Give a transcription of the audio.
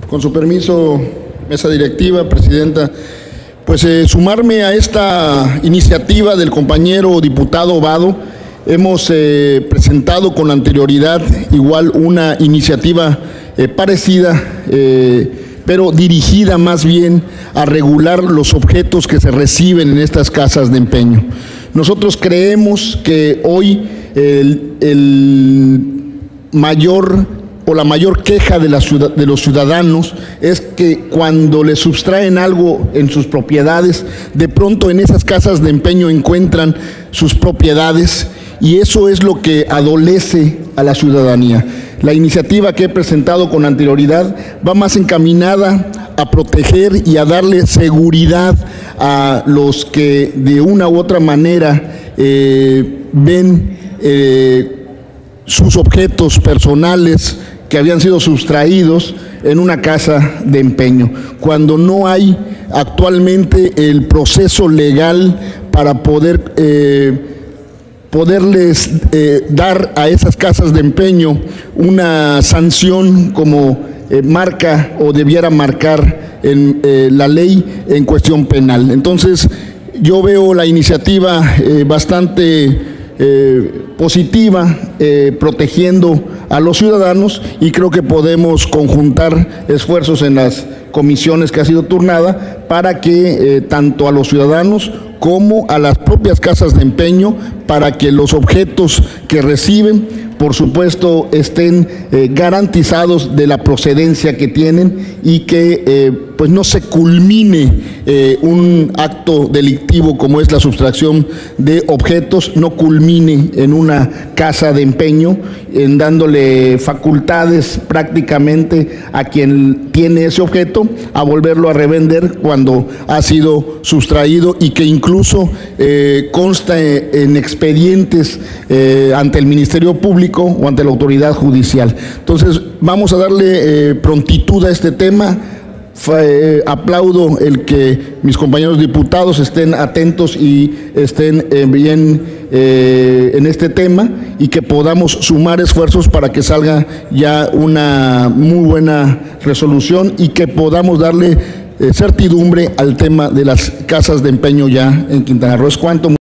Con su permiso, mesa directiva, presidenta, pues sumarme a esta iniciativa del compañero diputado Vado. Hemos presentado con anterioridad igual una iniciativa parecida, pero dirigida más bien a regular los objetos que se reciben en estas casas de empeño. Nosotros creemos que hoy la mayor queja de los ciudadanos es que cuando les sustraen algo en sus propiedades, de pronto en esas casas de empeño encuentran sus propiedades, y eso es lo que adolece a la ciudadanía. La iniciativa que he presentado con anterioridad va más encaminada a proteger y a darle seguridad a los que de una u otra manera ven sus objetos personales que habían sido sustraídos en una casa de empeño, cuando no hay actualmente el proceso legal para poderles dar a esas casas de empeño una sanción como marca o debiera marcar en la ley en cuestión penal. Entonces, yo veo la iniciativa bastante positiva, protegiendo a los ciudadanos, y creo que podemos conjuntar esfuerzos en las comisiones que ha sido turnada para que tanto a los ciudadanos como a las propias casas de empeño, para que los objetos que reciben, por supuesto, estén garantizados de la procedencia que tienen, y que pues no se culmine un acto delictivo como es la sustracción de objetos, no culmine en una casa de empeño, en dándole facultades prácticamente a quien tiene ese objeto a volverlo a revender cuando ha sido sustraído, y que incluso consta en expedientes ante el Ministerio Público o ante la autoridad judicial. Entonces, vamos a darle prontitud a este tema. Aplaudo el que mis compañeros diputados estén atentos y estén bien en este tema, y que podamos sumar esfuerzos para que salga ya una muy buena resolución, y que podamos darle certidumbre al tema de las casas de empeño ya en Quintana Roo. Es cuanto.